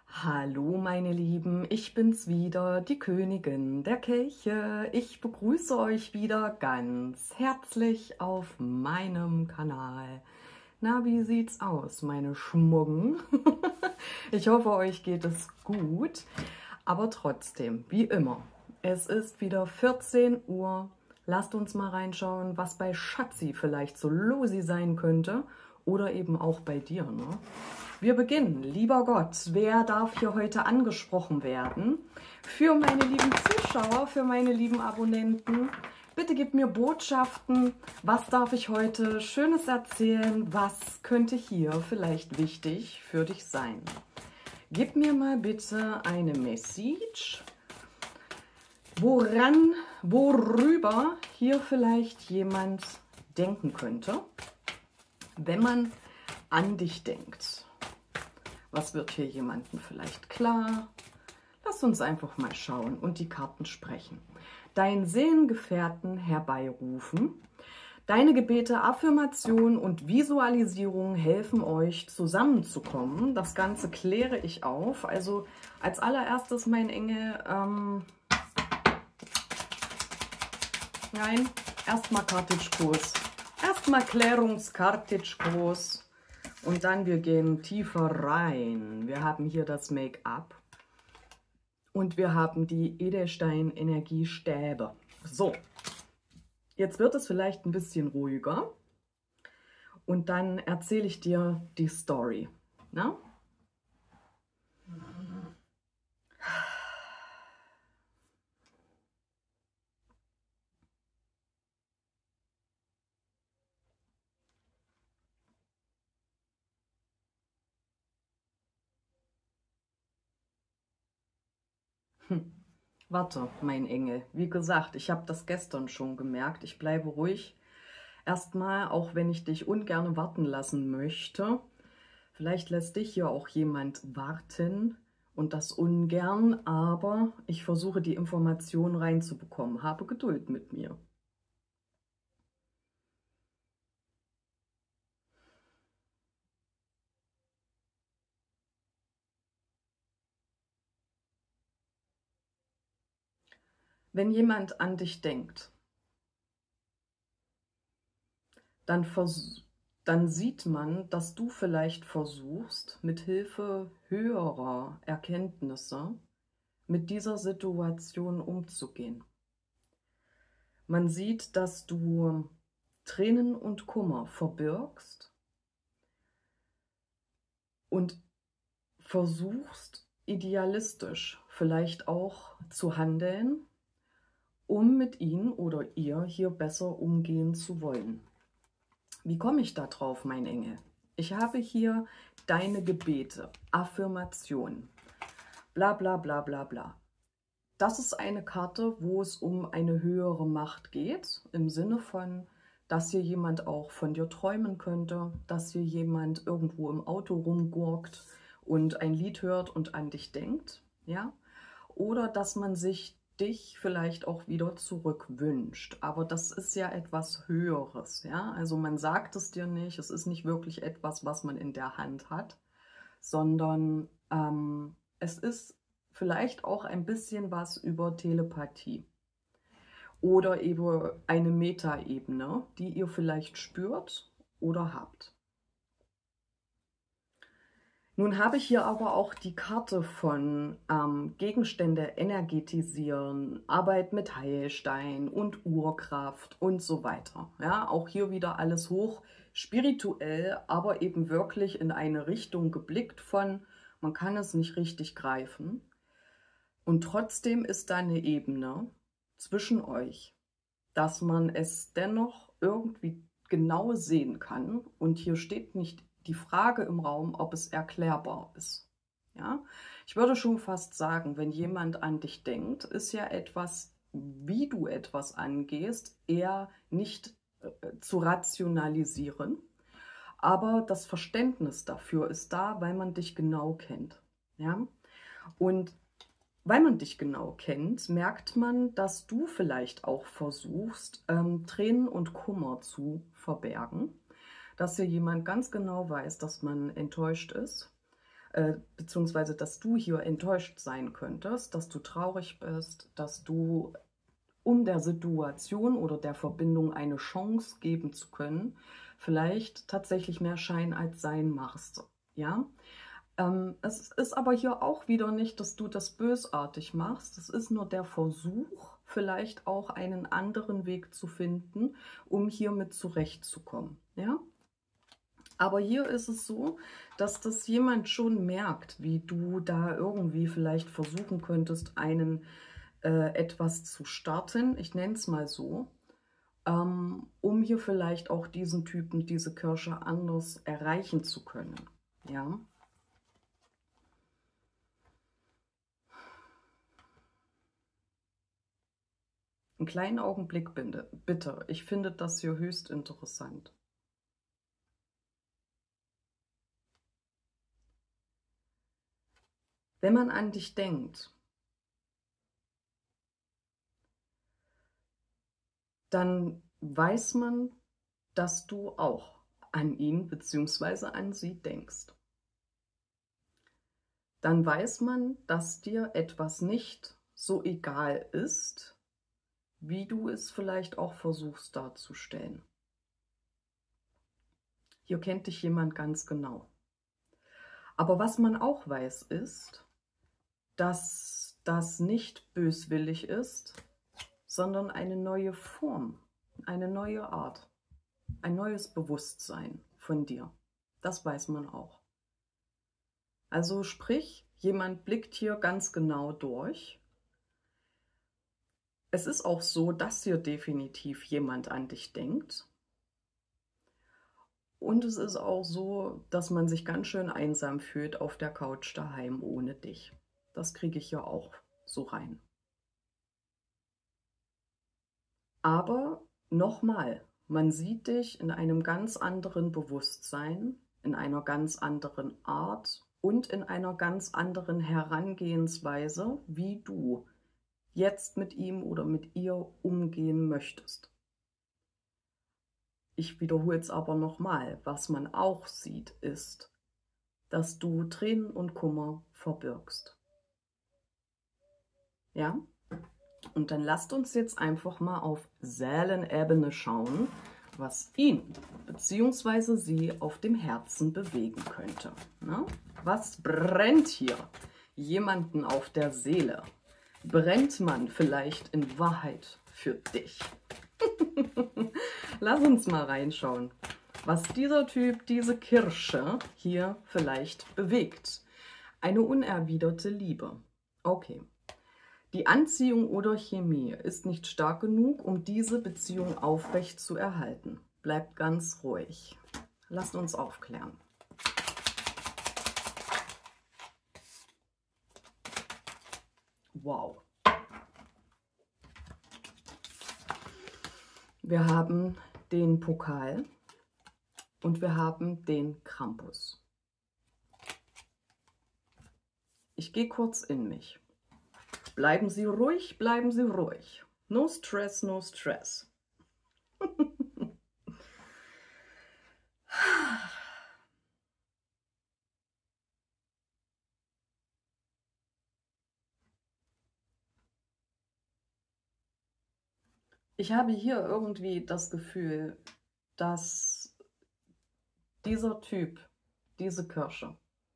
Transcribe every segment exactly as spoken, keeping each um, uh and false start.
Hallo meine Lieben, ich bin's wieder, die Königin der Kelche. Ich begrüße euch wieder ganz herzlich auf meinem Kanal. Na, wie sieht's aus, meine Schmuggen? Ich hoffe, euch geht es gut, aber trotzdem, wie immer, es ist wieder vierzehn Uhr. Lasst uns mal reinschauen, was bei Schatzi vielleicht so losi sein könnte oder eben auch bei dir, ne? Wir beginnen. Lieber Gott, wer darf hier heute angesprochen werden? Für meine lieben Zuschauer, für meine lieben Abonnenten, bitte gib mir Botschaften. Was darf ich heute Schönes erzählen? Was könnte hier vielleicht wichtig für dich sein? Gib mir mal bitte eine Message, woran, worüber hier vielleicht jemand denken könnte, wenn man an dich denkt. Was wird hier jemandem vielleicht klar? Lass uns einfach mal schauen und die Karten sprechen. Deinen Seelengefährten herbeirufen. Deine Gebete, Affirmation und Visualisierung helfen euch zusammenzukommen. Das Ganze kläre ich auf. Also als allererstes, mein Engel, ähm, nein, erstmal Kartischkurs. Erstmal Klärungskartischkurs. Und dann wir gehen tiefer rein. Wir haben hier das Make-up und wir haben die Edelstein-Energiestäbe. So, jetzt wird es vielleicht ein bisschen ruhiger und dann erzähle ich dir die Story. Na? Hm. Warte, mein Engel. Wie gesagt, ich habe das gestern schon gemerkt. Ich bleibe ruhig. Erstmal, auch wenn ich dich ungern warten lassen möchte. Vielleicht lässt dich hier auch jemand warten und das ungern, aber ich versuche die Information reinzubekommen. Habe Geduld mit mir. Wenn jemand an dich denkt, dann, dann sieht man, dass du vielleicht versuchst, mit Hilfe höherer Erkenntnisse mit dieser Situation umzugehen. Man sieht, dass du Tränen und Kummer verbirgst und versuchst, idealistisch vielleicht auch zu handeln, um mit ihm oder ihr hier besser umgehen zu wollen. Wie komme ich da drauf, mein Engel? Ich habe hier deine Gebete, Affirmation, bla bla bla bla bla. Das ist eine Karte, wo es um eine höhere Macht geht, im Sinne von, dass hier jemand auch von dir träumen könnte, dass hier jemand irgendwo im Auto rumgurkt und ein Lied hört und an dich denkt, ja? Oder dass man sich dich vielleicht auch wieder zurückwünscht. Aber das ist ja etwas Höheres, ja? Also man sagt es dir nicht, es ist nicht wirklich etwas, was man in der Hand hat, sondern ähm, es ist vielleicht auch ein bisschen was über Telepathie oder eben eine Metaebene, die ihr vielleicht spürt oder habt. Nun habe ich hier aber auch die Karte von ähm, Gegenstände energetisieren, Arbeit mit Heilstein und Urkraft und so weiter. Ja, auch hier wieder alles hoch spirituell, aber eben wirklich in eine Richtung geblickt von, man kann es nicht richtig greifen. Und trotzdem ist da eine Ebene zwischen euch, dass man es dennoch irgendwie genau sehen kann. Und hier steht nicht die Frage im Raum, ob es erklärbar ist. Ja? Ich würde schon fast sagen, wenn jemand an dich denkt, ist ja etwas, wie du etwas angehst, eher nicht äh, zu rationalisieren. Aber das Verständnis dafür ist da, weil man dich genau kennt. Ja? Und weil man dich genau kennt, merkt man, dass du vielleicht auch versuchst, ähm, Tränen und Kummer zu verbergen. Dass hier jemand ganz genau weiß, dass man enttäuscht ist, äh, beziehungsweise dass du hier enttäuscht sein könntest, dass du traurig bist, dass du, um der Situation oder der Verbindung eine Chance geben zu können, vielleicht tatsächlich mehr Schein als Sein machst. Ja? Ähm, es ist aber hier auch wieder nicht, dass du das bösartig machst. Es ist nur der Versuch, vielleicht auch einen anderen Weg zu finden, um hiermit zurechtzukommen. Ja? Aber hier ist es so, dass das jemand schon merkt, wie du da irgendwie vielleicht versuchen könntest, einen äh, etwas zu starten, ich nenne es mal so, ähm, um hier vielleicht auch diesen Typen, diese Kirsche anders erreichen zu können. Ja. Einen kleinen Augenblick bitte. Ich finde das hier höchst interessant. Wenn man an dich denkt, dann weiß man, dass du auch an ihn bzw. an sie denkst. Dann weiß man, dass dir etwas nicht so egal ist, wie du es vielleicht auch versuchst darzustellen. Hier kennt dich jemand ganz genau. Aber was man auch weiß ist, dass das nicht böswillig ist, sondern eine neue Form, eine neue Art, ein neues Bewusstsein von dir. Das weiß man auch. Also sprich, jemand blickt hier ganz genau durch. Es ist auch so, dass hier definitiv jemand an dich denkt. Und es ist auch so, dass man sich ganz schön einsam fühlt auf der Couch daheim ohne dich. Das kriege ich ja auch so rein. Aber nochmal, man sieht dich in einem ganz anderen Bewusstsein, in einer ganz anderen Art und in einer ganz anderen Herangehensweise, wie du jetzt mit ihm oder mit ihr umgehen möchtest. Ich wiederhole es aber nochmal, was man auch sieht, ist, dass du Tränen und Kummer verbirgst. Ja? Und dann lasst uns jetzt einfach mal auf Seelenebene schauen, was ihn bzw. sie auf dem Herzen bewegen könnte. Na? Was brennt hier jemanden auf der Seele? Brennt man vielleicht in Wahrheit für dich? Lass uns mal reinschauen, was dieser Typ, diese Kirsche hier vielleicht bewegt. Eine unerwiderte Liebe. Okay. Die Anziehung oder Chemie ist nicht stark genug, um diese Beziehung aufrecht zu erhalten. Bleibt ganz ruhig. Lasst uns aufklären. Wow. Wir haben den Pokal und wir haben den Krampus. Ich gehe kurz in mich. Bleiben Sie ruhig, bleiben Sie ruhig. No stress, no stress. Ich habe hier irgendwie das Gefühl, dass dieser Typ, diese Kirsche,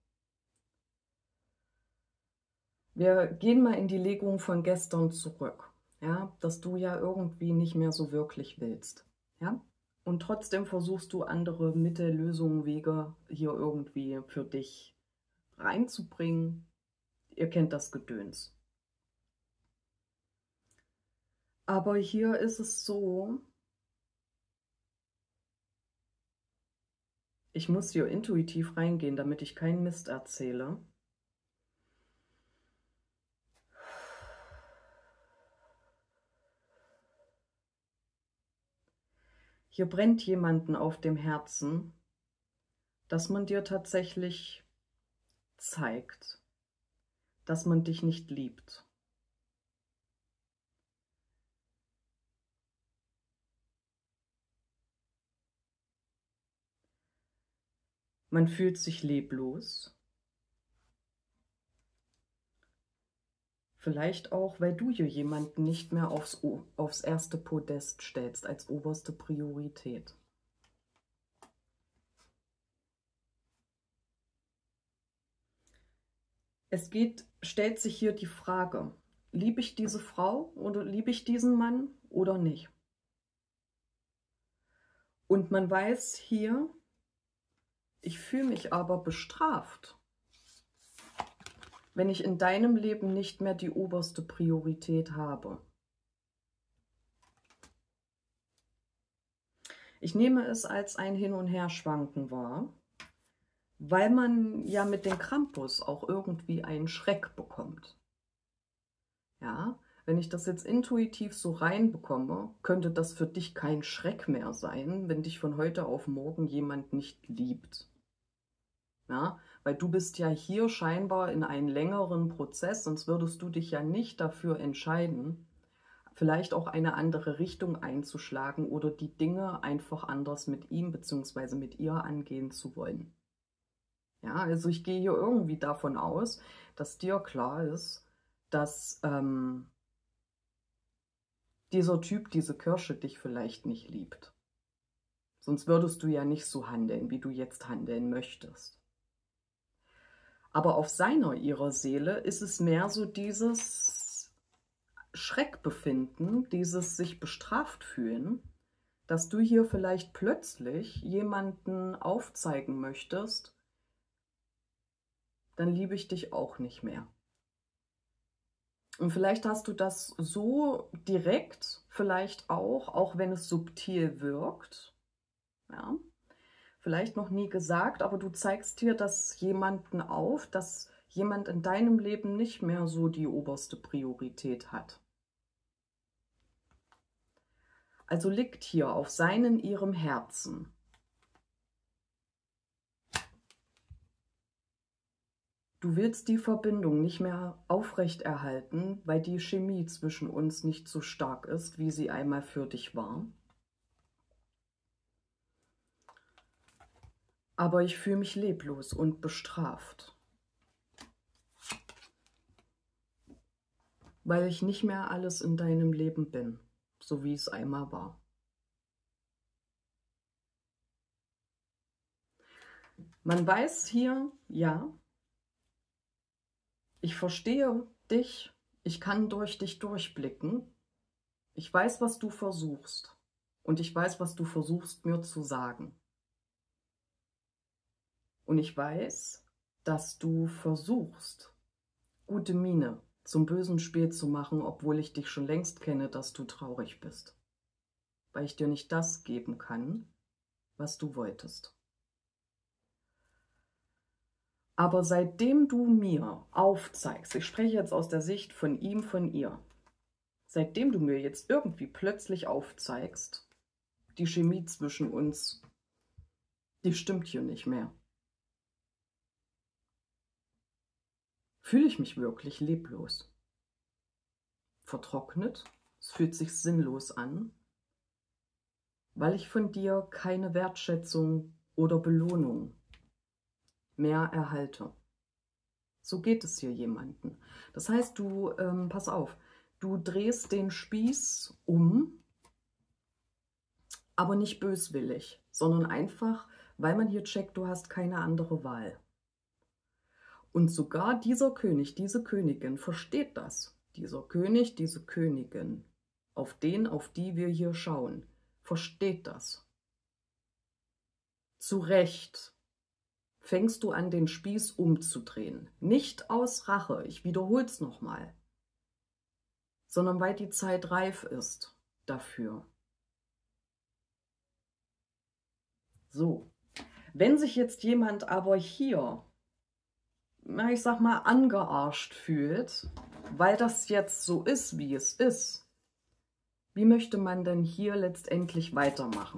wir gehen mal in die Legung von gestern zurück, ja, dass du ja irgendwie nicht mehr so wirklich willst, ja, und trotzdem versuchst du andere Mittel, Lösungen, Wege hier irgendwie für dich reinzubringen. Ihr kennt das Gedöns. Aber hier ist es so, ich muss hier intuitiv reingehen, damit ich keinen Mist erzähle. Hier brennt jemanden auf dem Herzen, dass man dir tatsächlich zeigt, dass man dich nicht liebt. Man fühlt sich leblos. Vielleicht auch, weil du hier jemanden nicht mehr aufs, aufs erste Podest stellst, als oberste Priorität. Es geht, stellt sich hier die Frage, liebe ich diese Frau oder liebe ich diesen Mann oder nicht? Und man weiß hier, ich fühle mich aber bestraft, wenn ich in deinem Leben nicht mehr die oberste Priorität habe. Ich nehme es als ein Hin- und Herschwanken wahr, weil man ja mit dem Krampus auch irgendwie einen Schreck bekommt. Ja, wenn ich das jetzt intuitiv so reinbekomme, könnte das für dich kein Schreck mehr sein, wenn dich von heute auf morgen jemand nicht liebt. Ja, weil du bist ja hier scheinbar in einem längeren Prozess, sonst würdest du dich ja nicht dafür entscheiden, vielleicht auch eine andere Richtung einzuschlagen oder die Dinge einfach anders mit ihm bzw. mit ihr angehen zu wollen. Ja, also ich gehe hier irgendwie davon aus, dass dir klar ist, dass ähm, dieser Typ, diese Kirsche dich vielleicht nicht liebt. Sonst würdest du ja nicht so handeln, wie du jetzt handeln möchtest. Aber auf seiner, ihrer Seele ist es mehr so dieses Schreckbefinden, dieses sich bestraft fühlen, dass du hier vielleicht plötzlich jemanden aufzeigen möchtest, dann liebe ich dich auch nicht mehr. Und vielleicht hast du das so direkt, vielleicht auch, auch wenn es subtil wirkt, ja, vielleicht noch nie gesagt, aber du zeigst hier das jemanden auf, dass jemand in deinem Leben nicht mehr so die oberste Priorität hat. Also liegt hier auf seinem, ihrem Herzen du willst die Verbindung nicht mehr aufrechterhalten, weil die Chemie zwischen uns nicht so stark ist, wie sie einmal für dich war. Aber ich fühle mich leblos und bestraft, weil ich nicht mehr alles in deinem Leben bin, so wie es einmal war. Man weiß hier, ja, ich verstehe dich, ich kann durch dich durchblicken, ich weiß, was du versuchst und ich weiß, was du versuchst mir zu sagen. Und ich weiß, dass du versuchst, gute Miene zum bösen Spiel zu machen, obwohl ich dich schon längst kenne, dass du traurig bist. Weil ich dir nicht das geben kann, was du wolltest. Aber seitdem du mir aufzeigst, ich spreche jetzt aus der Sicht von ihm, von ihr, seitdem du mir jetzt irgendwie plötzlich aufzeigst, die Chemie zwischen uns, die stimmt hier nicht mehr. Fühle ich mich wirklich leblos, vertrocknet, es fühlt sich sinnlos an, weil ich von dir keine Wertschätzung oder Belohnung mehr erhalte. So geht es hier jemanden. Das heißt, du, ähm, pass auf, du drehst den Spieß um, aber nicht böswillig, sondern einfach, weil man hier checkt, du hast keine andere Wahl. Und sogar dieser König, diese Königin versteht das. Dieser König, diese Königin, auf den, auf die wir hier schauen, versteht das. Zu Recht fängst du an, den Spieß umzudrehen. Nicht aus Rache, ich wiederhole es nochmal, sondern weil die Zeit reif ist dafür. So, wenn sich jetzt jemand aber hier, na, ich sag mal, angearscht fühlt, weil das jetzt so ist, wie es ist, wie möchte man denn hier letztendlich weitermachen?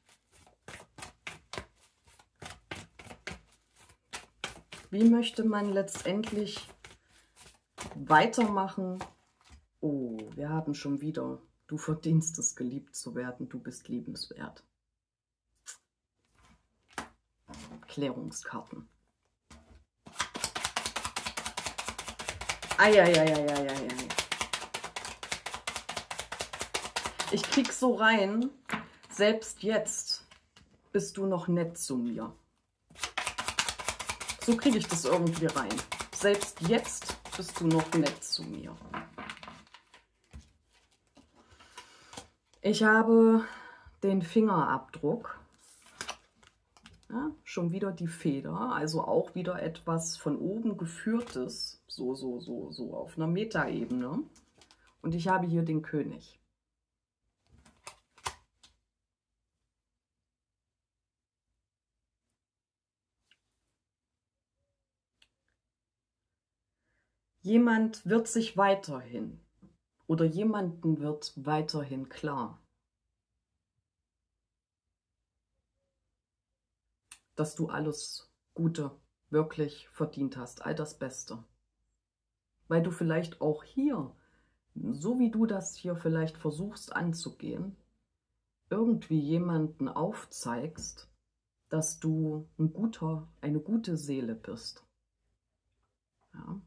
Wie möchte man letztendlich weitermachen? Oh, wir haben schon wieder, du verdienst es, geliebt zu werden, du bist liebenswert. Klärungskarten. Eieieiei. Ich krieg so rein, selbst jetzt bist du noch nett zu mir. So kriege ich das irgendwie rein. Selbst jetzt bist du noch nett zu mir. Ich habe den Fingerabdruck. Ja, schon wieder die Feder, also auch wieder etwas von oben geführtes, so, so, so, so auf einer Metaebene. Und ich habe hier den König. Jemand wird sich weiterhin oder jemanden wird weiterhin klar, dass du alles Gute wirklich verdient hast, all das Beste. Weil du vielleicht auch hier, so wie du das hier vielleicht versuchst anzugehen, irgendwie jemanden aufzeigst, dass du ein guter, eine gute Seele bist. Ja.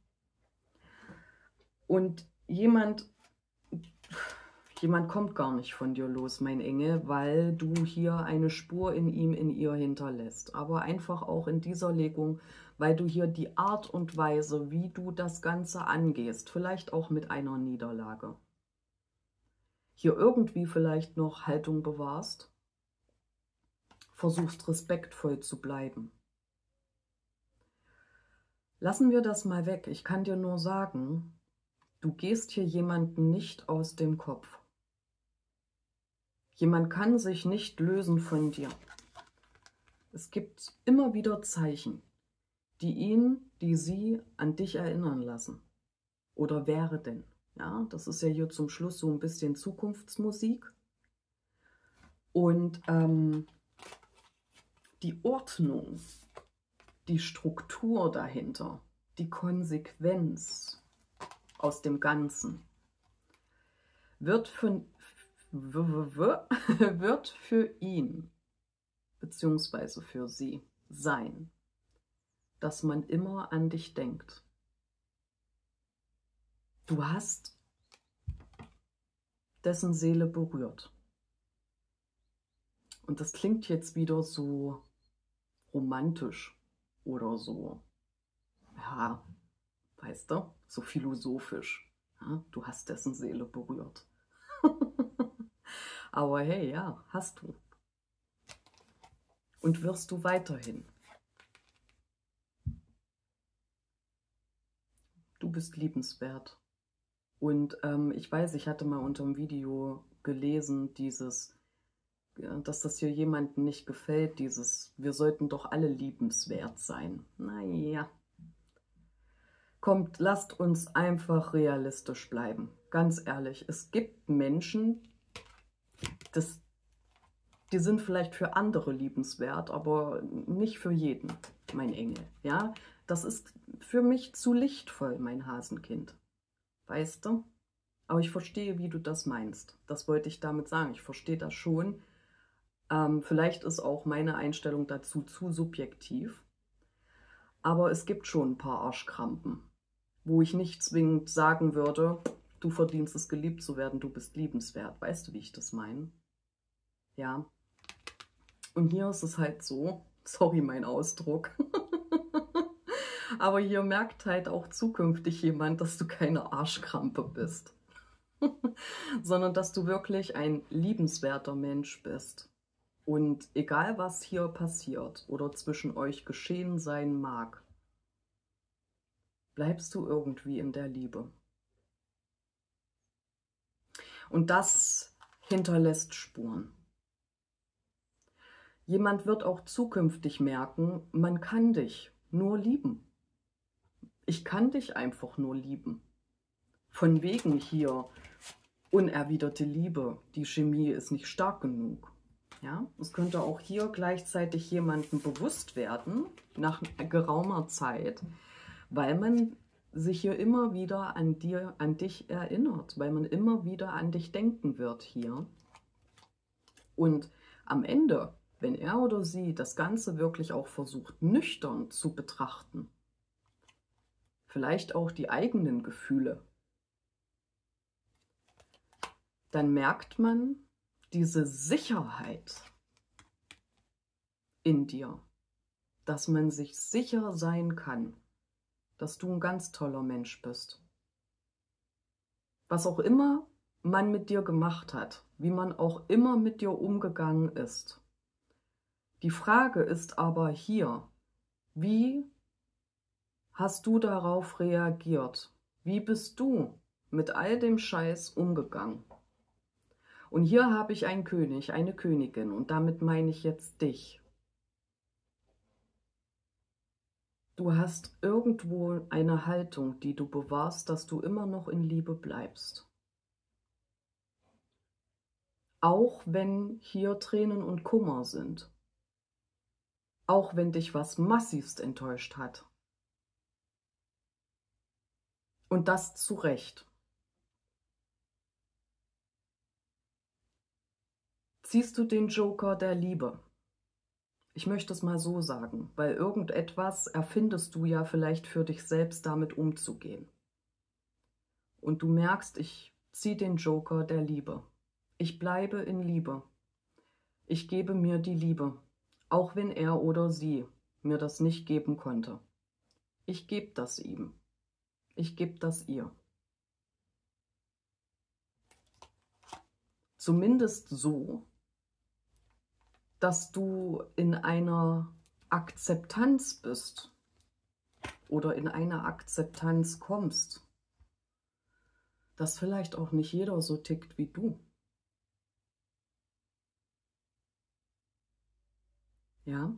Und jemand, jemand kommt gar nicht von dir los, mein Engel, weil du hier eine Spur in ihm, in ihr hinterlässt. Aber einfach auch in dieser Legung, weil du hier die Art und Weise, wie du das Ganze angehst, vielleicht auch mit einer Niederlage, hier irgendwie vielleicht noch Haltung bewahrst, versuchst respektvoll zu bleiben. Lassen wir das mal weg. Ich kann dir nur sagen, du gehst hier jemanden nicht aus dem Kopf. Jemand kann sich nicht lösen von dir. Es gibt immer wieder Zeichen, die ihn, die sie an dich erinnern lassen. Oder wäre denn? Ja, das ist ja hier zum Schluss so ein bisschen Zukunftsmusik. Und ähm, die Ordnung, die Struktur dahinter, die Konsequenz aus dem Ganzen wird für, wird für ihn bzw. für sie sein, dass man immer an dich denkt. Du hast dessen Seele berührt. Und das klingt jetzt wieder so romantisch oder so, ja, weißt du, so philosophisch. Ja, du hast dessen Seele berührt. Aber hey, ja, hast du. Und wirst du weiterhin. Du bist liebenswert. Und ähm, ich weiß, ich hatte mal unter dem Video gelesen, dieses, ja, dass das hier jemandem nicht gefällt, dieses, wir sollten doch alle liebenswert sein. Naja. Kommt, lasst uns einfach realistisch bleiben. Ganz ehrlich, es gibt Menschen, das, die sind vielleicht für andere liebenswert, aber nicht für jeden, mein Engel. Ja, das ist für mich zu lichtvoll, mein Hasenkind. Weißt du? Aber ich verstehe, wie du das meinst. Das wollte ich damit sagen. Ich verstehe das schon. Ähm, vielleicht ist auch meine Einstellung dazu zu subjektiv. Aber es gibt schon ein paar Arschkrampen, wo ich nicht zwingend sagen würde, du verdienst es, geliebt zu werden, du bist liebenswert. Weißt du, wie ich das meine? Ja. Und hier ist es halt so, sorry mein Ausdruck, aber hier merkt halt auch zukünftig jemand, dass du keine Arschkrampe bist, sondern dass du wirklich ein liebenswerter Mensch bist. Und egal was hier passiert oder zwischen euch geschehen sein mag, bleibst du irgendwie in der Liebe. Und das hinterlässt Spuren. Jemand wird auch zukünftig merken, man kann dich nur lieben. Ich kann dich einfach nur lieben. Von wegen hier unerwiderte Liebe, die Chemie ist nicht stark genug. Ja, es könnte auch hier gleichzeitig jemandem bewusst werden, nach geraumer Zeit, weil man sich hier immer wieder an dir, an dich erinnert, weil man immer wieder an dich denken wird hier. Und am Ende, wenn er oder sie das Ganze wirklich auch versucht, nüchtern zu betrachten, vielleicht auch die eigenen Gefühle, dann merkt man diese Sicherheit in dir, dass man sich sicher sein kann, dass du ein ganz toller Mensch bist. Was auch immer man mit dir gemacht hat, wie man auch immer mit dir umgegangen ist. Die Frage ist aber hier, wie hast du darauf reagiert? Wie bist du mit all dem Scheiß umgegangen? Und hier habe ich einen König, eine Königin und damit meine ich jetzt dich. Du hast irgendwo eine Haltung, die du bewahrst, dass du immer noch in Liebe bleibst. Auch wenn hier Tränen und Kummer sind. Auch wenn dich was massivst enttäuscht hat. Und das zu Recht. Ziehst du den Joker der Liebe? Ich möchte es mal so sagen, weil irgendetwas erfindest du ja vielleicht für dich selbst, damit umzugehen. Und du merkst, ich ziehe den Joker der Liebe. Ich bleibe in Liebe. Ich gebe mir die Liebe, auch wenn er oder sie mir das nicht geben konnte. Ich gebe das ihm. Ich gebe das ihr. Zumindest so, dass du in einer Akzeptanz bist oder in eine Akzeptanz kommst, dass vielleicht auch nicht jeder so tickt wie du. Ja?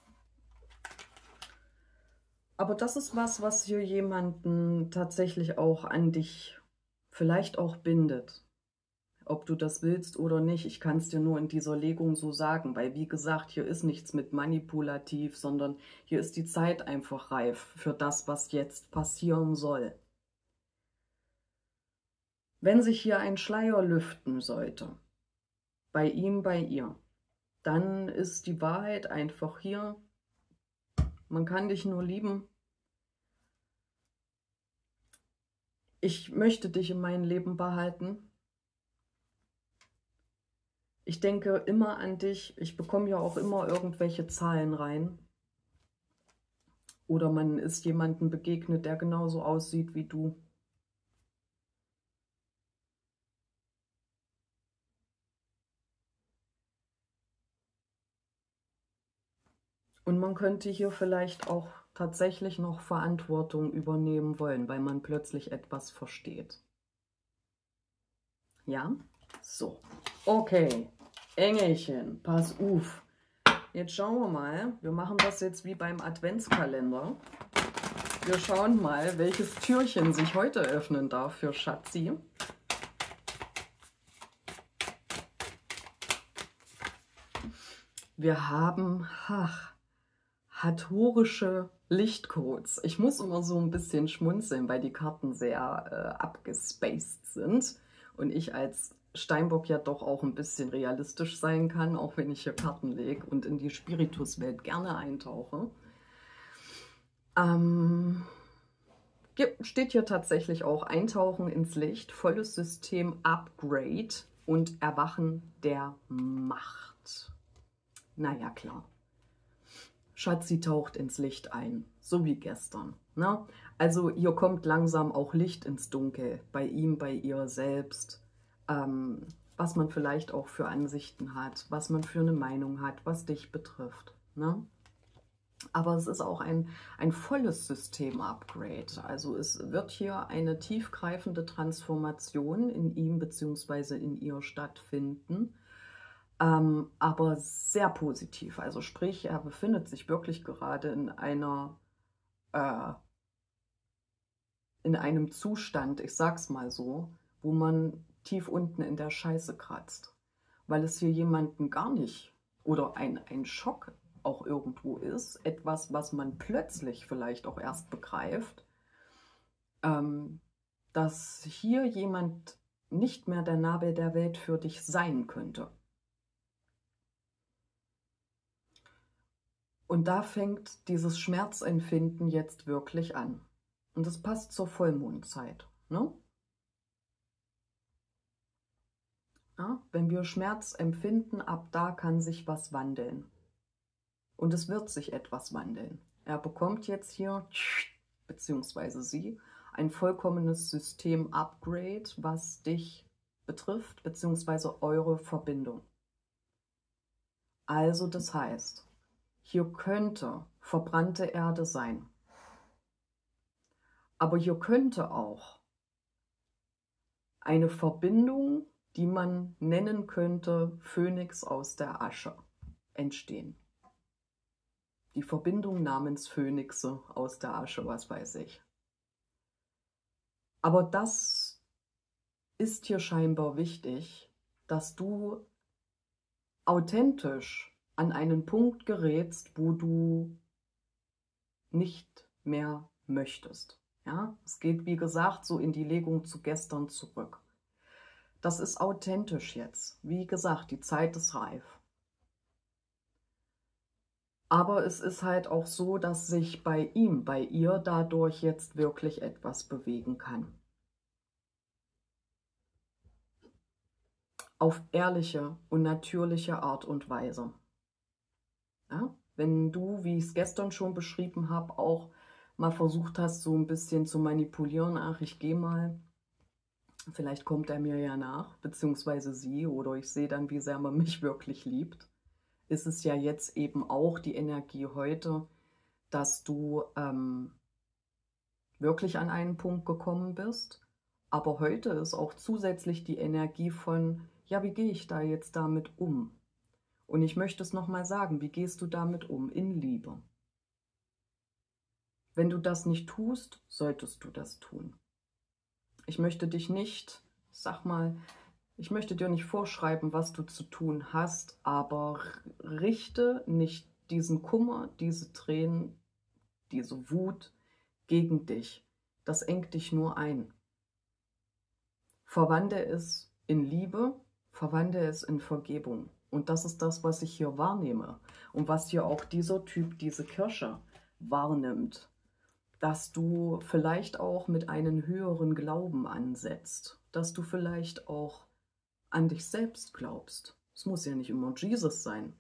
Aber das ist was, was hier jemanden tatsächlich auch an dich vielleicht auch bindet. Ob du das willst oder nicht, ich kann es dir nur in dieser Legung so sagen, weil wie gesagt, hier ist nichts mit manipulativ, sondern hier ist die Zeit einfach reif für das, was jetzt passieren soll. Wenn sich hier ein Schleier lüften sollte, bei ihm, bei ihr, dann ist die Wahrheit einfach hier, man kann dich nur lieben. Ich möchte dich in meinem Leben behalten. Ich denke immer an dich. Ich bekomme ja auch immer irgendwelche Zahlen rein. Oder man ist jemandem begegnet, der genauso aussieht wie du. Und man könnte hier vielleicht auch tatsächlich noch Verantwortung übernehmen wollen, weil man plötzlich etwas versteht. Ja? So. Okay. Engelchen, pass auf. Jetzt schauen wir mal. Wir machen das jetzt wie beim Adventskalender. Wir schauen mal, welches Türchen sich heute öffnen darf für Schatzi. Wir haben, ach, hatorische Lichtcodes. Ich muss immer so ein bisschen schmunzeln, weil die Karten sehr äh, abgespaced sind und ich als Steinbock ja doch auch ein bisschen realistisch sein kann, auch wenn ich hier Karten lege und in die Spirituswelt gerne eintauche. Ähm, steht hier tatsächlich auch Eintauchen ins Licht, volles System Upgrade und Erwachen der Macht. Naja, klar. Schatzi taucht ins Licht ein, so wie gestern. Ne? Also hier kommt langsam auch Licht ins Dunkel, bei ihm, bei ihr selbst, ähm, was man vielleicht auch für Ansichten hat, was man für eine Meinung hat, was dich betrifft. Ne? Aber es ist auch ein, ein volles System-Upgrade. Also es wird hier eine tiefgreifende Transformation in ihm bzw. in ihr stattfinden. Ähm, aber sehr positiv. Also sprich, er befindet sich wirklich gerade in einer äh, in einem Zustand, ich sag's mal so, wo man tief unten in der Scheiße kratzt. Weil es hier jemanden gar nicht oder ein, ein Schock auch irgendwo ist, etwas, was man plötzlich vielleicht auch erst begreift, ähm, dass hier jemand nicht mehr der Nabel der Welt für dich sein könnte. Und da fängt dieses Schmerzempfinden jetzt wirklich an. Und das passt zur Vollmondzeit, ne? Ja, wenn wir Schmerz empfinden, ab da kann sich was wandeln. Und es wird sich etwas wandeln. Er bekommt jetzt hier, beziehungsweise sie, ein vollkommenes System-Upgrade, was dich betrifft, beziehungsweise eure Verbindung. Also das heißt, hier könnte verbrannte Erde sein. Aber hier könnte auch eine Verbindung, die man nennen könnte, Phönix aus der Asche, entstehen. Die Verbindung namens Phönixe aus der Asche, was weiß ich. Aber das ist hier scheinbar wichtig, dass du authentisch an einen Punkt gerätst, wo du nicht mehr möchtest. Ja, es geht, wie gesagt, so in die Legung zu gestern zurück. Das ist authentisch jetzt. Wie gesagt, die Zeit ist reif. Aber es ist halt auch so, dass sich bei ihm, bei ihr dadurch jetzt wirklich etwas bewegen kann. Auf ehrliche und natürliche Art und Weise. Ja? Wenn du, wie ich es gestern schon beschrieben habe, auch mal versucht hast, so ein bisschen zu manipulieren, ach, ich gehe mal, vielleicht kommt er mir ja nach, beziehungsweise sie, oder ich sehe dann, wie sehr man mich wirklich liebt, ist es ja jetzt eben auch die Energie heute, dass du ähm, wirklich an einen Punkt gekommen bist. Aber heute ist auch zusätzlich die Energie von, ja, wie gehe ich da jetzt damit um? Und ich möchte es nochmal sagen, wie gehst du damit um? In Liebe. Wenn du das nicht tust, solltest du das tun. Ich möchte dich nicht, sag mal, ich möchte dir nicht vorschreiben, was du zu tun hast, aber richte nicht diesen Kummer, diese Tränen, diese Wut gegen dich. Das engt dich nur ein. Verwandle es in Liebe, verwandle es in Vergebung. Und das ist das, was ich hier wahrnehme und was hier auch dieser Typ, diese Kirsche, wahrnimmt. Dass du vielleicht auch mit einem höheren Glauben ansetzt, dass du vielleicht auch an dich selbst glaubst. Es muss ja nicht immer Jesus sein.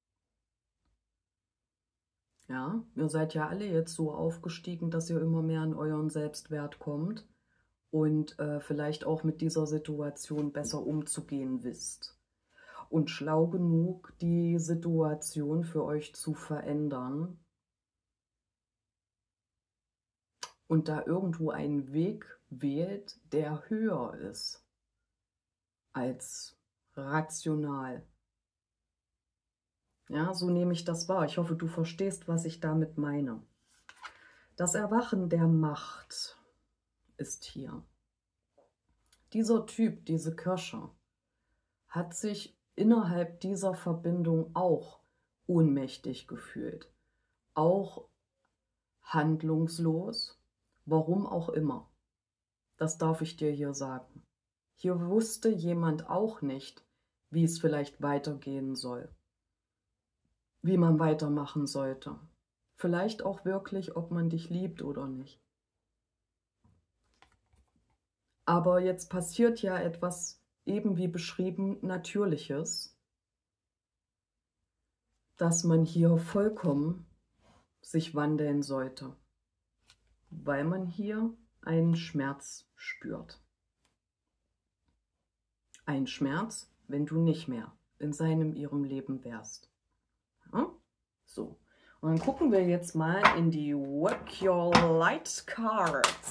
Ja, ihr seid ja alle jetzt so aufgestiegen, dass ihr immer mehr an euren Selbstwert kommt und äh, vielleicht auch mit dieser Situation besser umzugehen wisst. Und schlau genug, die Situation für euch zu verändern und da irgendwo einen Weg wählt, der höher ist als rational. Ja, so nehme ich das wahr. Ich hoffe, du verstehst, was ich damit meine. Das Erwachen der Macht ist hier. Dieser Typ, diese Kirsche, hat sich innerhalb dieser Verbindung auch ohnmächtig gefühlt. Auch handlungslos, warum auch immer. Das darf ich dir hier sagen. Hier wusste jemand auch nicht, wie es vielleicht weitergehen soll, wie man weitermachen sollte. Vielleicht auch wirklich, ob man dich liebt oder nicht. Aber jetzt passiert ja etwas, eben wie beschrieben, Natürliches, dass man hier vollkommen sich wandeln sollte, weil man hier einen Schmerz spürt. Ein Schmerz, wenn du nicht mehr in seinem, ihrem Leben wärst. Ja? So, und dann gucken wir jetzt mal in die Work Your Light Cards.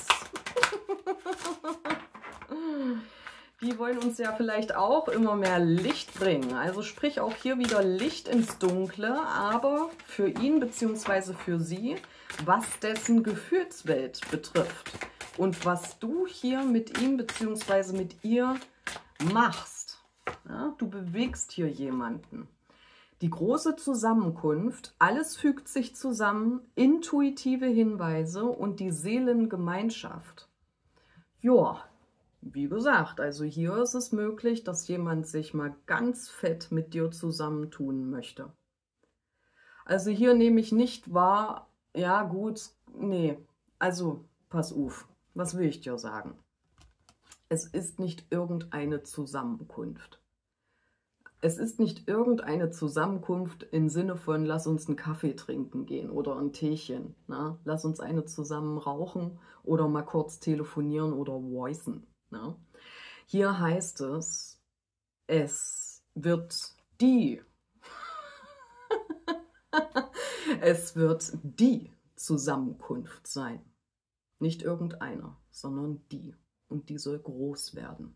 Die wollen uns ja vielleicht auch immer mehr Licht bringen. Also sprich auch hier wieder Licht ins Dunkle, aber für ihn bzw. für sie, was dessen Gefühlswelt betrifft und was du hier mit ihm bzw. mit ihr machst. Ja, du bewegst hier jemanden. Die große Zusammenkunft, alles fügt sich zusammen, intuitive Hinweise und die Seelengemeinschaft. Ja, wie gesagt, also hier ist es möglich, dass jemand sich mal ganz fett mit dir zusammentun möchte. Also hier nehme ich nicht wahr, ja gut, nee, also pass auf, was will ich dir sagen? Es ist nicht irgendeine Zusammenkunft. Es ist nicht irgendeine Zusammenkunft im Sinne von, lass uns einen Kaffee trinken gehen oder ein Teechen. Ne? Lass uns eine zusammen rauchen oder mal kurz telefonieren oder voicen. Ne? Hier heißt es, es wird die, es wird die Zusammenkunft sein. Nicht irgendeiner, sondern die. Und die soll groß werden.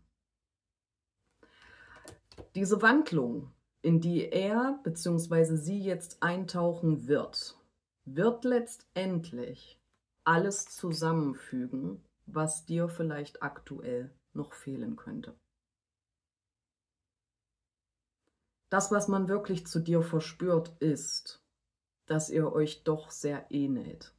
Diese Wandlung, in die er bzw. sie jetzt eintauchen wird, wird letztendlich alles zusammenfügen, was dir vielleicht aktuell noch fehlen könnte. Das, was man wirklich zu dir verspürt, ist, dass ihr euch doch sehr ähnelt.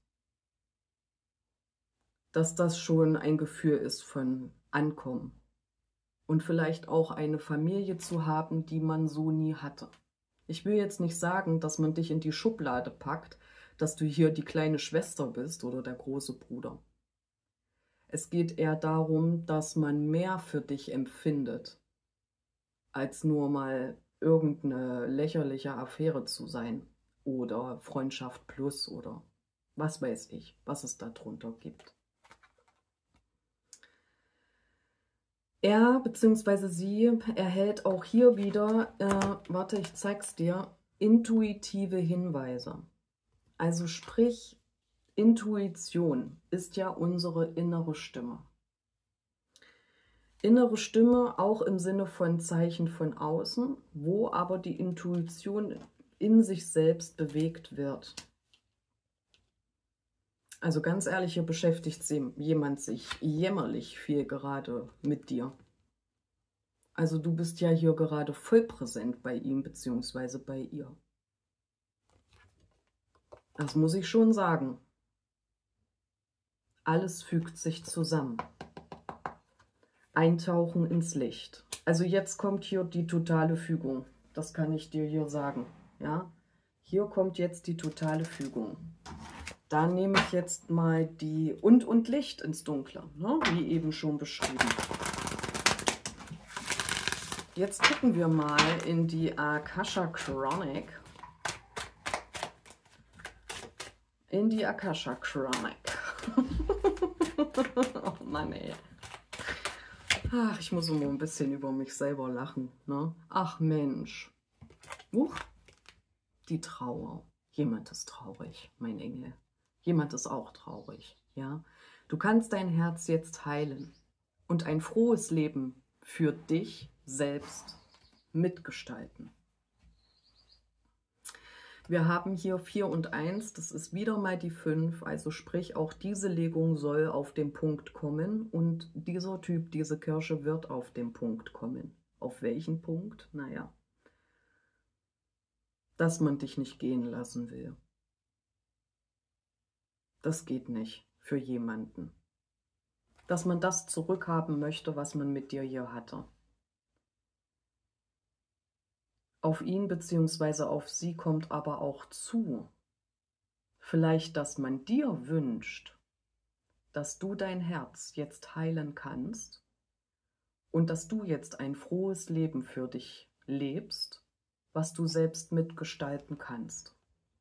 Dass das schon ein Gefühl ist von Ankommen. Und vielleicht auch eine Familie zu haben, die man so nie hatte. Ich will jetzt nicht sagen, dass man dich in die Schublade packt, dass du hier die kleine Schwester bist oder der große Bruder. Es geht eher darum, dass man mehr für dich empfindet, als nur mal irgendeine lächerliche Affäre zu sein oder Freundschaft plus oder was weiß ich, was es da drunter gibt. Er bzw. sie erhält auch hier wieder, äh, warte, ich zeig's dir, intuitive Hinweise. Also sprich, Intuition ist ja unsere innere Stimme. Innere Stimme auch im Sinne von Zeichen von außen, wo aber die Intuition in sich selbst bewegt wird. Also ganz ehrlich, hier beschäftigt jemand sich jämmerlich viel gerade mit dir. Also du bist ja hier gerade voll präsent bei ihm bzw. bei ihr. Das muss ich schon sagen. Alles fügt sich zusammen. Eintauchen ins Licht. Also jetzt kommt hier die totale Fügung. Das kann ich dir hier sagen. Ja? Hier kommt jetzt die totale Fügung. Da nehme ich jetzt mal die und und Licht ins Dunkle, ne? Wie eben schon beschrieben. Jetzt gucken wir mal in die Akasha Chronik. In die Akasha Chronik. Oh Mann, ey. Ach, ich muss immer ein bisschen über mich selber lachen, ne? Ach Mensch. Huch. Die Trauer. Jemand ist traurig, mein Engel. Jemand ist auch traurig, ja. Du kannst dein Herz jetzt heilen und ein frohes Leben für dich selbst mitgestalten. Wir haben hier vier und eins, das ist wieder mal die fünf, also sprich, auch diese Legung soll auf den Punkt kommen und dieser Typ, diese Kirsche wird auf den Punkt kommen. Auf welchen Punkt? Naja, dass man dich nicht gehen lassen will. Das geht nicht für jemanden. Dass man das zurückhaben möchte, was man mit dir hier hatte. Auf ihn bzw. auf sie kommt aber auch zu. Vielleicht, dass man dir wünscht, dass du dein Herz jetzt heilen kannst und dass du jetzt ein frohes Leben für dich lebst, was du selbst mitgestalten kannst.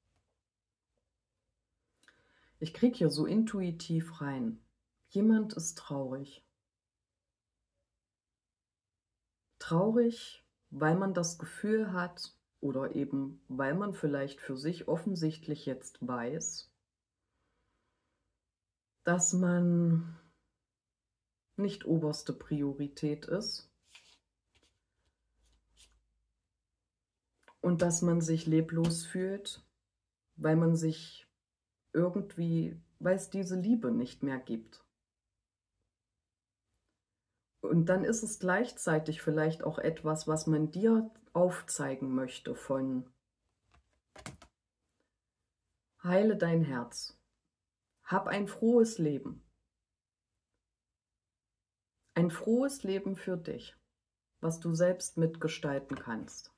Ich kriege hier so intuitiv rein. Jemand ist traurig. Traurig, weil man das Gefühl hat oder eben weil man vielleicht für sich offensichtlich jetzt weiß, dass man nicht oberste Priorität ist und dass man sich leblos fühlt, weil man sich irgendwie, weil es diese Liebe nicht mehr gibt. Und dann ist es gleichzeitig vielleicht auch etwas, was man dir aufzeigen möchte von heile dein Herz, hab ein frohes Leben. Ein frohes Leben für dich, was du selbst mitgestalten kannst.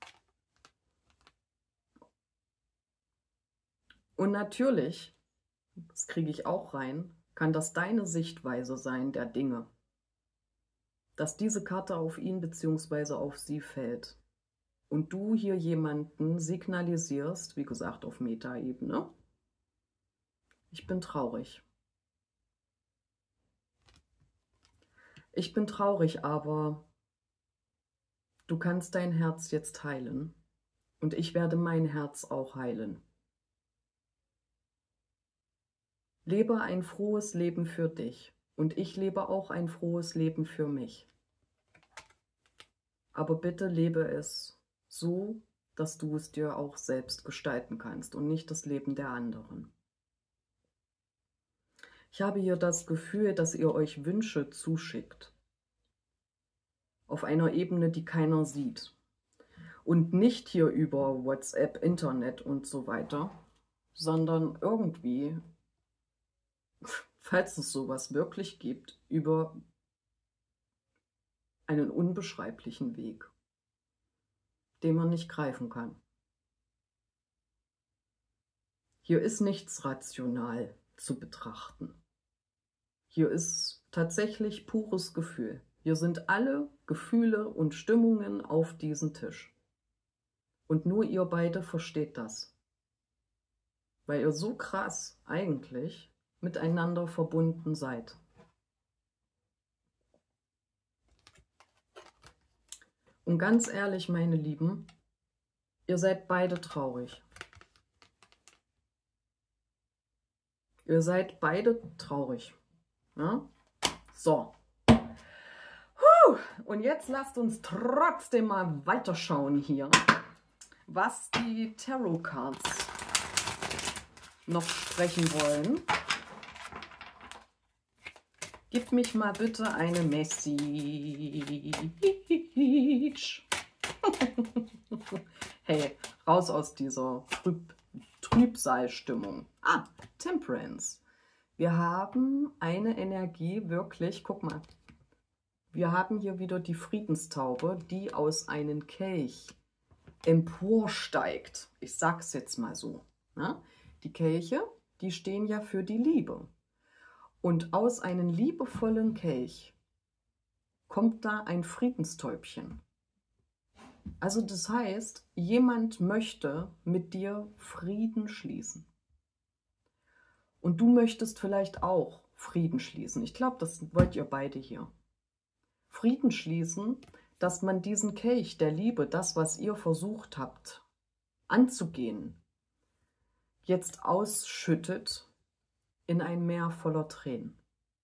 Und natürlich, das kriege ich auch rein, kann das deine Sichtweise sein der Dinge. Dass diese Karte auf ihn bzw. auf sie fällt. Und du hier jemanden signalisierst, wie gesagt auf Metaebene, ich bin traurig. Ich bin traurig, aber du kannst dein Herz jetzt heilen. Und ich werde mein Herz auch heilen. Lebe ein frohes Leben für dich. Und ich lebe auch ein frohes Leben für mich. Aber bitte lebe es so, dass du es dir auch selbst gestalten kannst und nicht das Leben der anderen. Ich habe hier das Gefühl, dass ihr euch Wünsche zuschickt. Auf einer Ebene, die keiner sieht. Und nicht hier über WhatsApp, Internet und so weiter, sondern irgendwie, falls es sowas wirklich gibt, über einen unbeschreiblichen Weg, den man nicht greifen kann. Hier ist nichts rational zu betrachten. Hier ist tatsächlich pures Gefühl. Hier sind alle Gefühle und Stimmungen auf diesem Tisch. Und nur ihr beide versteht das. Weil ihr so krass eigentlich miteinander verbunden seid. Und ganz ehrlich, meine Lieben, ihr seid beide traurig. Ihr seid beide traurig. Ja? So. Puh. Und jetzt lasst uns trotzdem mal weiterschauen hier, was die Tarot Cards noch sprechen wollen. Gib mich mal bitte eine Message. Hey, raus aus dieser Trüb Trübsalstimmung. Ah, Temperance. Wir haben eine Energie, wirklich, guck mal. Wir haben hier wieder die Friedenstaube, die aus einem Kelch emporsteigt. Ich sag's jetzt mal so. Ne? Die Kelche, die stehen ja für die Liebe. Und aus einem liebevollen Kelch kommt da ein Friedenstäubchen. Also das heißt, jemand möchte mit dir Frieden schließen. Und du möchtest vielleicht auch Frieden schließen. Ich glaube, das wollt ihr beide hier. Frieden schließen, dass man diesen Kelch der Liebe, das, was ihr versucht habt anzugehen, jetzt ausschüttet in ein Meer voller Tränen.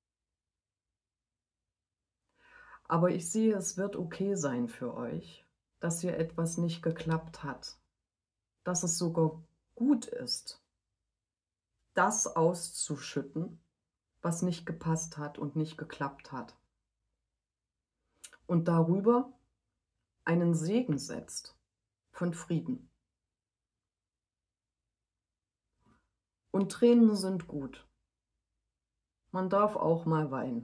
Aber ich sehe, es wird okay sein für euch, dass hier etwas nicht geklappt hat. Dass es sogar gut ist, das auszuschütten, was nicht gepasst hat und nicht geklappt hat. Und darüber einen Segen setzt von Frieden. Und Tränen sind gut. Man darf auch mal weinen.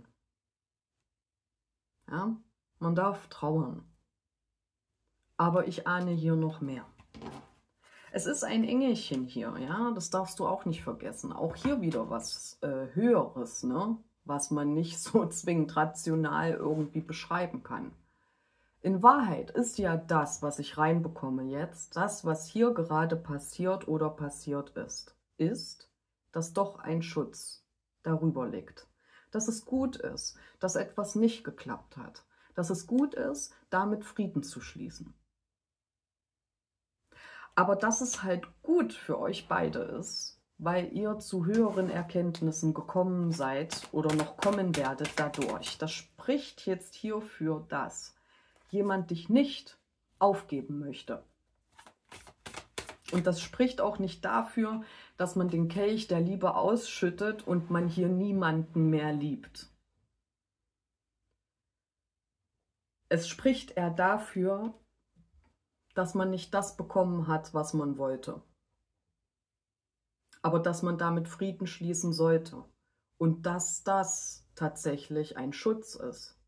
Ja? Man darf trauern. Aber ich ahne hier noch mehr. Es ist ein Engelchen hier, ja, das darfst du auch nicht vergessen. Auch hier wieder was äh, Höheres, ne? Was man nicht so zwingend rational irgendwie beschreiben kann. In Wahrheit ist ja das, was ich reinbekomme jetzt, das, was hier gerade passiert oder passiert ist, ist, dass doch ein Schutz darüber liegt. Dass es gut ist, dass etwas nicht geklappt hat. Dass es gut ist, damit Frieden zu schließen. Aber dass es halt gut für euch beide ist, weil ihr zu höheren Erkenntnissen gekommen seid oder noch kommen werdet dadurch. Das spricht jetzt hierfür, dass jemand dich nicht aufgeben möchte. Und das spricht auch nicht dafür, dass man den Kelch der Liebe ausschüttet und man hier niemanden mehr liebt. Es spricht eher dafür, dass man nicht das bekommen hat, was man wollte. Aber dass man damit Frieden schließen sollte. Und dass das tatsächlich ein Schutz ist.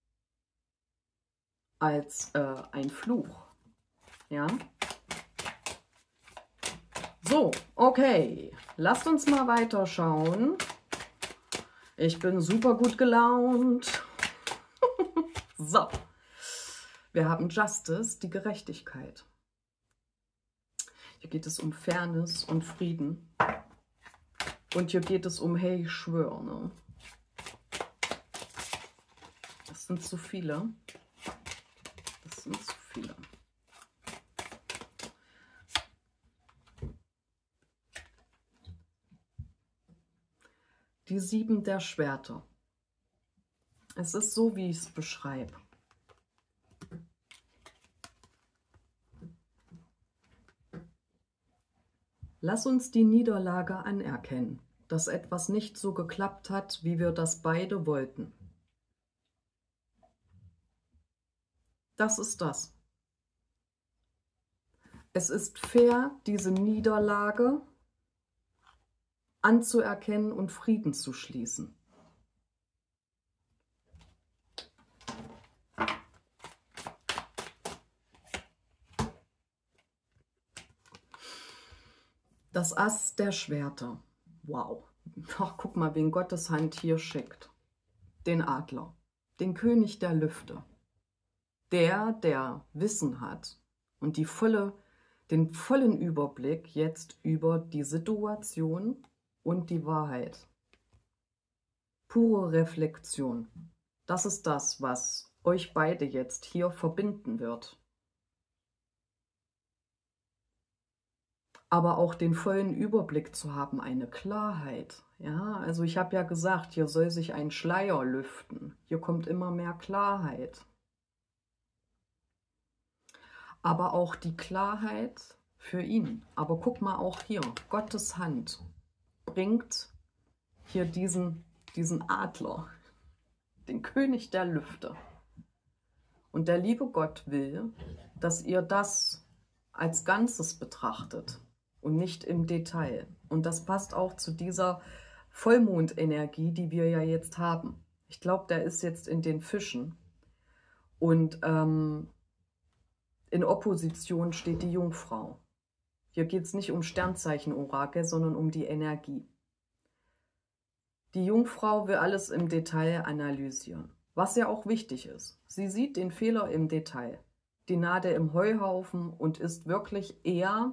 Als äh, ein Fluch. Ja? So, okay. Lasst uns mal weiterschauen. Ich bin super gut gelaunt. So, wir haben Justice, die Gerechtigkeit. Hier geht es um Fairness und Frieden. Und hier geht es um, hey, ich schwöre, ne? Das sind zu viele. Das sind zu viele. Die sieben der Schwerter. Es ist so, wie ich es beschreibe. Lass uns die Niederlage anerkennen, dass etwas nicht so geklappt hat, wie wir das beide wollten. Das ist das. Es ist fair, diese Niederlage anzuerkennen und Frieden zu schließen. Das Ass der Schwerter. Wow. Ach, guck mal, wen Gottes Hand hier schickt. Den Adler, den König der Lüfte. Der, der Wissen hat und die volle, den vollen Überblick jetzt über die Situation und die Wahrheit. Pure Reflexion. Das ist das, was euch beide jetzt hier verbinden wird. Aber auch den vollen Überblick zu haben, eine Klarheit. Ja, also ich habe ja gesagt, hier soll sich ein Schleier lüften. Hier kommt immer mehr Klarheit. Aber auch die Klarheit für ihn. Aber guck mal auch hier, Gottes Hand bringt hier diesen, diesen Adler, den König der Lüfte. Und der liebe Gott will, dass ihr das als Ganzes betrachtet und nicht im Detail. Und das passt auch zu dieser Vollmondenergie, die wir ja jetzt haben. Ich glaube, der ist jetzt in den Fischen. Und ähm, in Opposition steht die Jungfrau. Hier geht es nicht um Sternzeichen-Orakel, sondern um die Energie. Die Jungfrau will alles im Detail analysieren, was ja auch wichtig ist. Sie sieht den Fehler im Detail, die Nadel im Heuhaufen und ist wirklich eher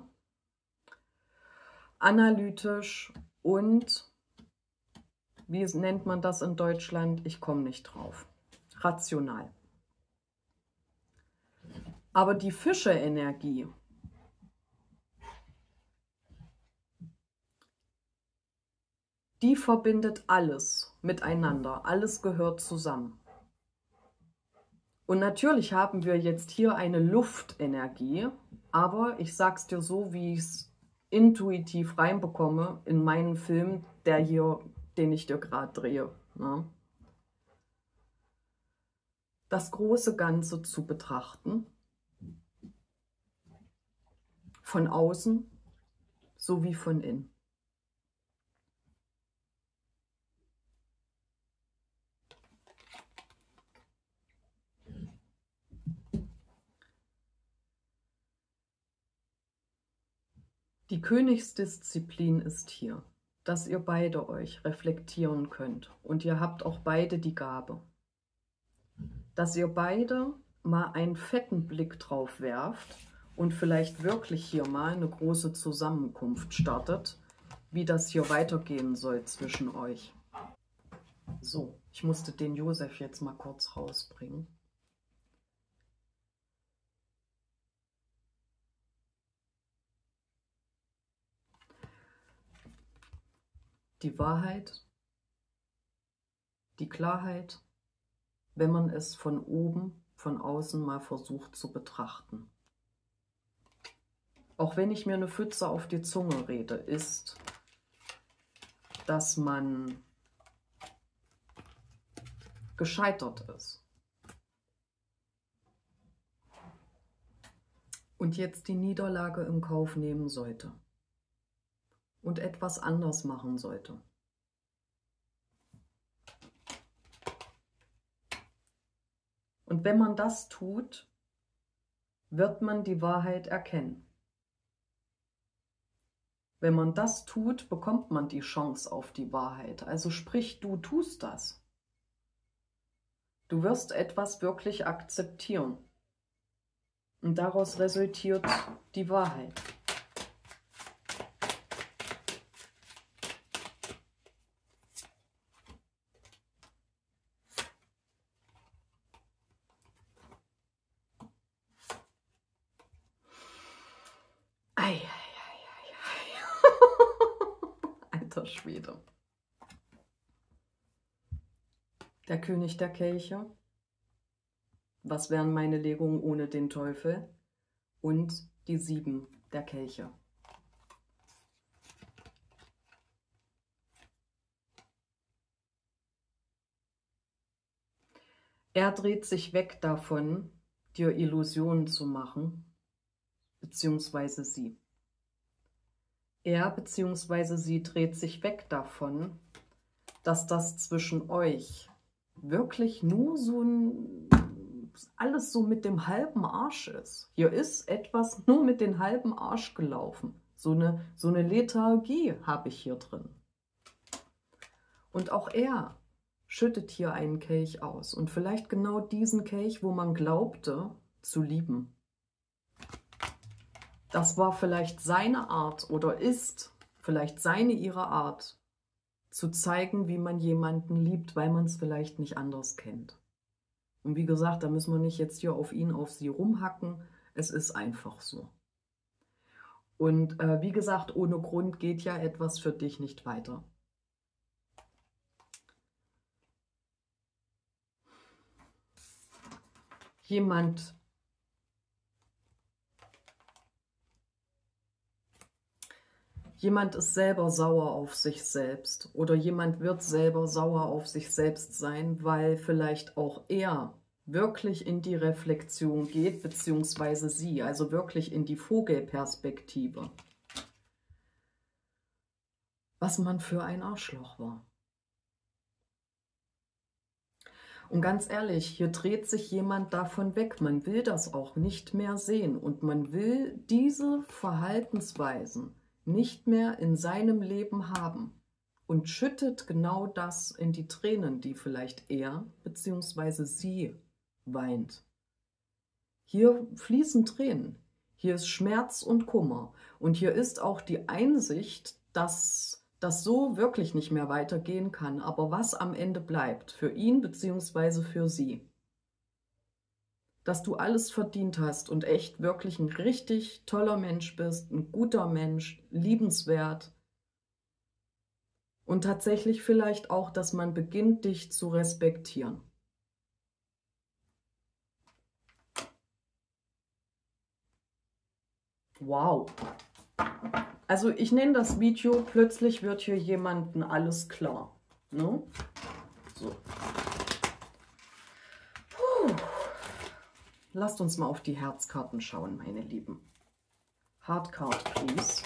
analytisch und, wie nennt man das in Deutschland? Ich komme nicht drauf. Rational. Aber die Fische-Energie, die verbindet alles miteinander. Alles gehört zusammen. Und natürlich haben wir jetzt hier eine Luftenergie, aber ich sag's dir so, wie ich es intuitiv reinbekomme in meinen Film, der hier, den ich dir gerade drehe. Ne? Das große Ganze zu betrachten, von außen sowie von innen. Die Königsdisziplin ist hier, dass ihr beide euch reflektieren könnt und ihr habt auch beide die Gabe, dass ihr beide mal einen fetten Blick drauf werft und vielleicht wirklich hier mal eine große Zusammenkunft startet, wie das hier weitergehen soll zwischen euch. So, ich musste den Josef jetzt mal kurz rausbringen. Die Wahrheit, die Klarheit, wenn man es von oben, von außen mal versucht zu betrachten. Auch wenn ich mir eine Pfütze auf die Zunge rede, ist, dass man gescheitert ist. Und jetzt die Niederlage in Kauf nehmen sollte. Und etwas anders machen sollte. Und wenn man das tut, wird man die Wahrheit erkennen. Wenn man das tut, bekommt man die Chance auf die Wahrheit. Also sprich, du tust das. Du wirst etwas wirklich akzeptieren. Und daraus resultiert die Wahrheit. Ei, ei, ei, ei, ei. Alter Schwede. Der König der Kelche. Was wären meine Legungen ohne den Teufel? Und die Sieben der Kelche. Er dreht sich weg davon, dir Illusionen zu machen, beziehungsweise sie. Er beziehungsweise sie dreht sich weg davon, dass das zwischen euch wirklich nur so ein, alles so mit dem halben Arsch ist. Hier ist etwas nur mit dem halben Arsch gelaufen. So eine, so eine Lethargie habe ich hier drin. Und auch er schüttet hier einen Kelch aus. Und vielleicht genau diesen Kelch, wo man glaubte zu lieben. Das war vielleicht seine Art oder ist vielleicht seine, ihre Art, zu zeigen, wie man jemanden liebt, weil man es vielleicht nicht anders kennt. Und wie gesagt, da müssen wir nicht jetzt hier auf ihn, auf sie rumhacken. Es ist einfach so. Und äh, wie gesagt, ohne Grund geht ja etwas für dich nicht weiter. Jemand Jemand ist selber sauer auf sich selbst oder jemand wird selber sauer auf sich selbst sein, weil vielleicht auch er wirklich in die Reflexion geht, beziehungsweise sie, also wirklich in die Vogelperspektive. Was man für ein Arschloch war. Und ganz ehrlich, hier dreht sich jemand davon weg. Man will das auch nicht mehr sehen und man will diese Verhaltensweisen nicht mehr in seinem Leben haben und schüttet genau das in die Tränen, die vielleicht er bzw. sie weint. Hier fließen Tränen, hier ist Schmerz und Kummer und hier ist auch die Einsicht, dass das so wirklich nicht mehr weitergehen kann, aber was am Ende bleibt für ihn bzw. für sie. Dass du alles verdient hast und echt wirklich ein richtig toller Mensch bist, ein guter Mensch, liebenswert. Und tatsächlich vielleicht auch, dass man beginnt, dich zu respektieren. Wow. Also ich nenne das Video, plötzlich wird hier jemandem alles klar. Ne? So. Puh. Lasst uns mal auf die Herzkarten schauen, meine Lieben. Heart Card, please.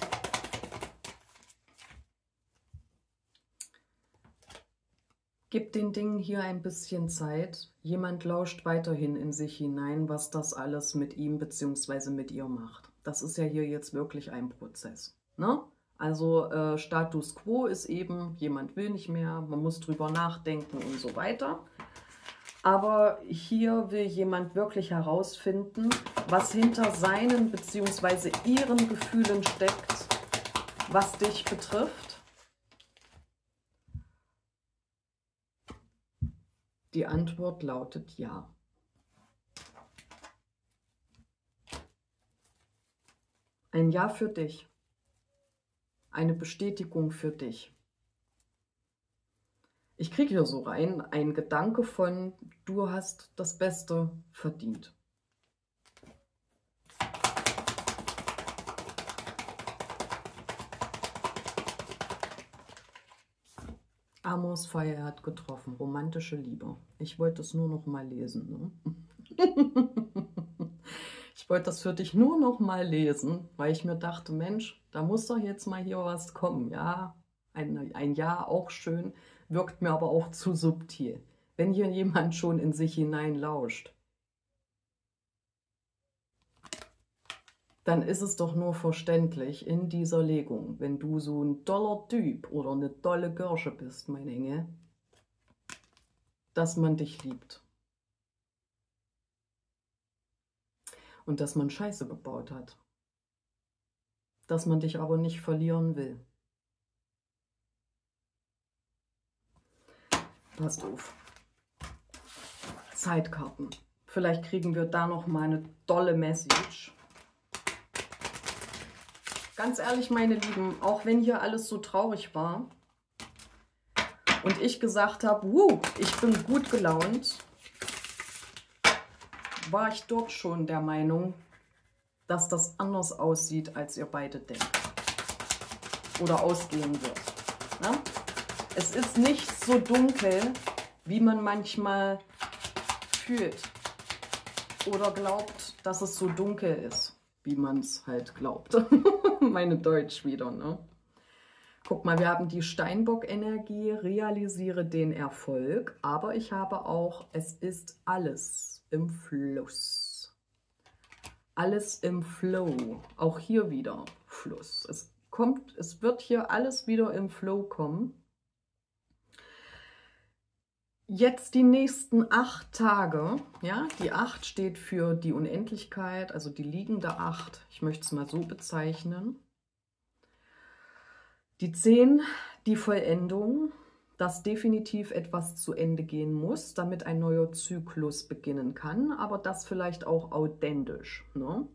Gebt den Dingen hier ein bisschen Zeit. Jemand lauscht weiterhin in sich hinein, was das alles mit ihm bzw. mit ihr macht. Das ist ja hier jetzt wirklich ein Prozess. Ne? Also äh, Status Quo ist eben, jemand will nicht mehr, man muss drüber nachdenken und so weiter. Aber hier will jemand wirklich herausfinden, was hinter seinen bzw. ihren Gefühlen steckt, was dich betrifft. Die Antwort lautet ja. Ein Ja für dich. Eine Bestätigung für dich. Ich kriege hier so rein ein Gedanke von, du hast das Beste verdient. Amors Fire hat getroffen, romantische Liebe. Ich wollte es nur noch mal lesen. Ne? Ich wollte das für dich nur noch mal lesen, weil ich mir dachte, Mensch, da muss doch jetzt mal hier was kommen. Ja, ein, ein Ja, auch schön, wirkt mir aber auch zu subtil. Wenn hier jemand schon in sich hinein lauscht, dann ist es doch nur verständlich in dieser Legung, wenn du so ein toller Typ oder eine tolle Kirsche bist, mein Engel, dass man dich liebt. Und dass man Scheiße gebaut hat. Dass man dich aber nicht verlieren will. Passt auf. Zeitkarten. Vielleicht kriegen wir da noch mal eine tolle Message. Ganz ehrlich, meine Lieben, auch wenn hier alles so traurig war und ich gesagt habe, wuh, ich bin gut gelaunt, war ich dort schon der Meinung, dass das anders aussieht, als ihr beide denkt. Oder ausgehen wird. Na? Es ist nicht so dunkel, wie man manchmal fühlt. Oder glaubt, dass es so dunkel ist, wie man es halt glaubt. Meine Deutsch wieder, ne? Guck mal, wir haben die Steinbock-Energie, realisiere den Erfolg, aber ich habe auch, es ist alles im Fluss. Alles im Flow. Auch hier wieder Fluss. Es kommt, es wird hier alles wieder im Flow kommen. Jetzt die nächsten acht Tage, ja, die acht steht für die Unendlichkeit, also die liegende acht, ich möchte es mal so bezeichnen. Die zehn, die Vollendung, dass definitiv etwas zu Ende gehen muss, damit ein neuer Zyklus beginnen kann, aber das vielleicht auch authentisch, ne?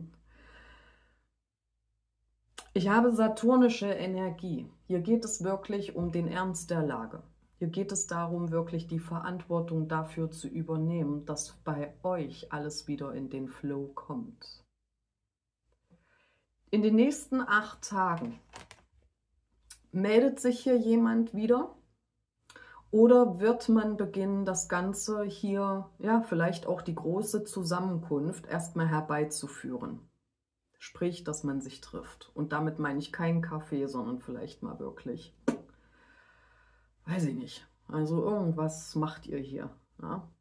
Ich habe saturnische Energie. Hier geht es wirklich um den Ernst der Lage. Hier geht es darum, wirklich die Verantwortung dafür zu übernehmen, dass bei euch alles wieder in den Flow kommt. In den nächsten acht Tagen meldet sich hier jemand wieder oder wird man beginnen, das Ganze hier, ja, vielleicht auch die große Zusammenkunft erstmal herbeizuführen. Sprich, dass man sich trifft. Und damit meine ich keinen Kaffee, sondern vielleicht mal wirklich... Weiß ich nicht. Also irgendwas macht ihr hier. Ja?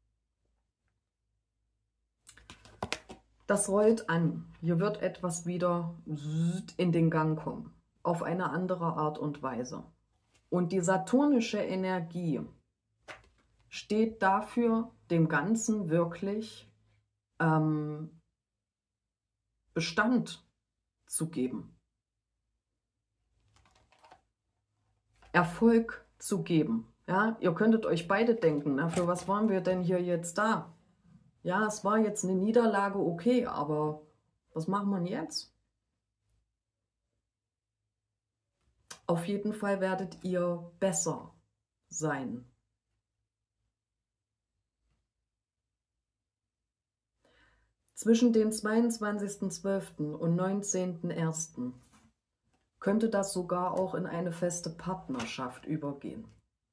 Das rollt an. Hier wird etwas wieder in den Gang kommen. Auf eine andere Art und Weise. Und die saturnische Energie steht dafür, dem Ganzen wirklich ähm, Bestand zu geben. Erfolg zu geben. Ja, ihr könntet euch beide denken, na, für was waren wir denn hier jetzt da? Ja, es war jetzt eine Niederlage, okay, aber was machen wir jetzt? Auf jeden Fall werdet ihr besser sein. Zwischen dem zweiundzwanzigsten zwölften und neunzehnten ersten könnte das sogar auch in eine feste Partnerschaft übergehen.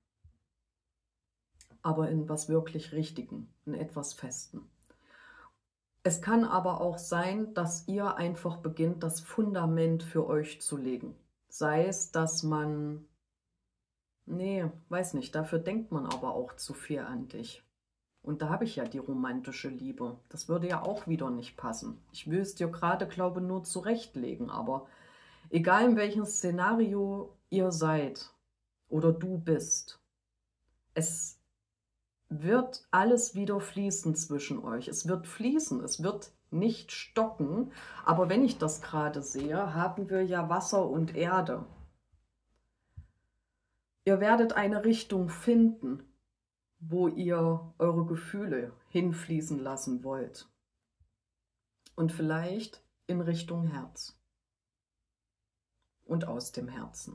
Aber in was wirklich Richtigen, in etwas Festen. Es kann aber auch sein, dass ihr einfach beginnt, das Fundament für euch zu legen. Sei es, dass man, nee, weiß nicht, dafür denkt man aber auch zu viel an dich. Und da habe ich ja die romantische Liebe. Das würde ja auch wieder nicht passen. Ich will es dir gerade, glaube ich, nur zurechtlegen, aber egal in welchem Szenario ihr seid oder du bist, es wird alles wieder fließen zwischen euch. Es wird fließen, es wird nicht stocken. Aber wenn ich das gerade sehe, haben wir ja Wasser und Erde. Ihr werdet eine Richtung finden, wo ihr eure Gefühle hinfließen lassen wollt. Und vielleicht in Richtung Herz. Und aus dem Herzen.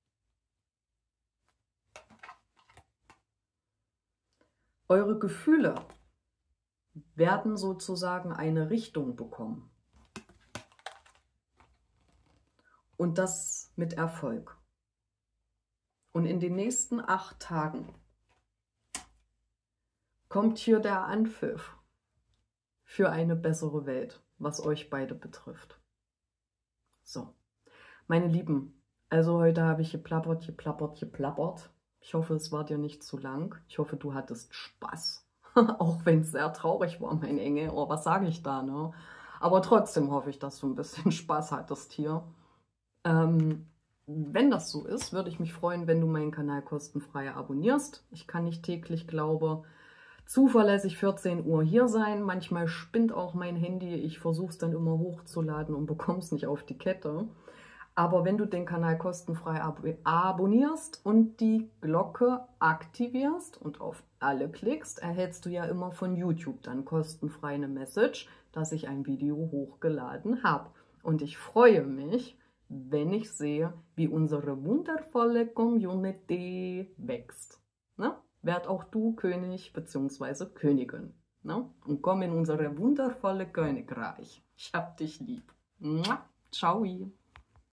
Eure Gefühle werden sozusagen eine Richtung bekommen. Und das mit Erfolg. Und in den nächsten acht Tagen kommt hier der Anpfiff für eine bessere Welt, was euch beide betrifft. So, meine Lieben, also heute habe ich geplappert, geplappert, geplappert. Ich hoffe, es war dir nicht zu lang. Ich hoffe, du hattest Spaß. Auch wenn es sehr traurig war, mein Engel. Oh, was sage ich da, ne? Aber trotzdem hoffe ich, dass du ein bisschen Spaß hattest hier. Ähm, wenn das so ist, würde ich mich freuen, wenn du meinen Kanal kostenfrei abonnierst. Ich kann nicht täglich, glaube zuverlässig vierzehn Uhr hier sein. Manchmal spinnt auch mein Handy. Ich versuche es dann immer hochzuladen und bekomme es nicht auf die Kette. Aber wenn du den Kanal kostenfrei ab abonnierst und die Glocke aktivierst und auf alle klickst, erhältst du ja immer von YouTube dann kostenfrei eine Message, dass ich ein Video hochgeladen habe. Und ich freue mich, wenn ich sehe, wie unsere wundervolle Community wächst. Ne? Werd auch du König bzw. Königin. Ne? Und komm in unsere wundervolle Königreich. Ich hab dich lieb. Ciao.